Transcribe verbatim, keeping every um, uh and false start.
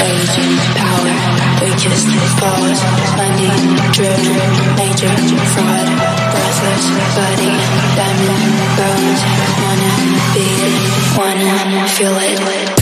age, power, weakest, falls, money, driven, major, fraud, worthless, body, diamond, bones, wanna be it, wanna feel it.